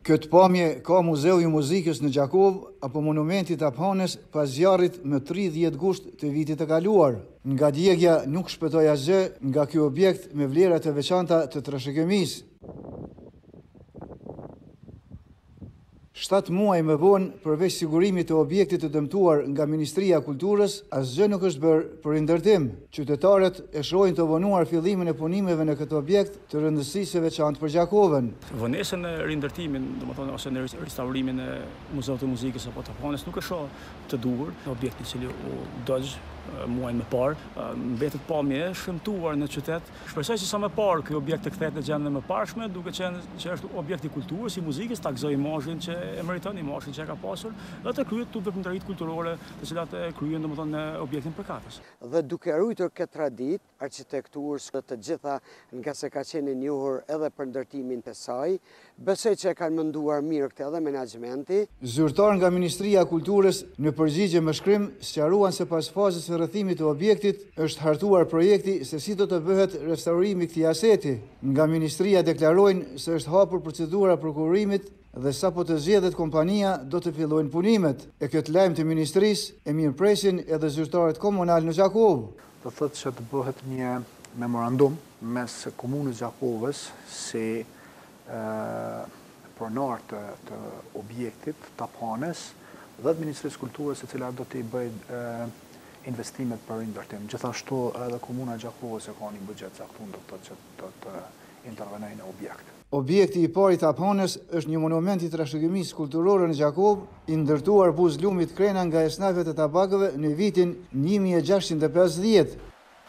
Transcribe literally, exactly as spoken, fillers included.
Këtë pamje ka Muzeu i Muzikës në Gjakov apo monumenti i Taphanës pas zjarrit më tridhjetë gusht të vitit të kaluar. Nga djegja nuk shpëtoi asgjë nga ky objekt me vlera të veçanta të trashëgimisë. Shtatë muaj më vonë, përveç sigurimit të objektit të dëmtuar nga Ministria e Kulturës, asgjë nuk është bërë për rindërtim. Qytetarët e shohin të vonuar fillimin e punimeve në këtë objekt të rëndësisë së veçantë për Gjakovën. Vonesën e rindërtimin, domethënë ose në restaurimin e Muzeut të Muzikës apo të Taphanës nuk e shoh të duhur. Objekti i cili u dogj muajin më parë, mbetet pamje e shëmtuar në qytet. Shpresoj se sa më parë ky objekt të kthehet në gjendjen më parshme, duke qenë që është objekt i kulturës, i muzikës, ta gëzojë imazhin që e meriton, imazhin që e ka pasur, dhe të kryet të veprimtaritë kulturore, të cilat e kryen domethënë në objektin përkatës. Dhe duke ruajtur këtë traditë arkitekturës të gjitha, nga se ka qenë e njohur edhe për ndërtimin të saj, besoj që e kanë menduar mirë këtë edhe menaxhmenti. Zyrtar nga Ministria e Kulturës në përgjigje me shkrim sqaruan se pas fazës së rrethimit të objektit është hartuar projekti se si do të bëhet restaurimi i këtij aseti. Nga Ministria deklarojnë se është hapur procedura prokurimit dhe sapo të zgjedhet kompania do të fillojnë punimet. E këtë lajm të Ministrisë e mirëpresin edhe zyrtarët komunal në Gjakovë. Do thotë që të bëhet një memorandum mes komunës Gjakovës si pronar të, të objektit Taphanës dhe të Ministrisë Kulturës e cila do t'i bëjë investimet për rindërtim. Gjithashtu edhe komuna e Gjakovës e ka një buxhet caktuar do të që do të intervenojë në objekt. Objekti i parë i Taphanës është një monument i trashëgimisë kulturore në Gjakovë, i ndërtuar buz lumit krena nga esnafet e tabakëve në vitin një mijë e gjashtëqind e pesëdhjetë.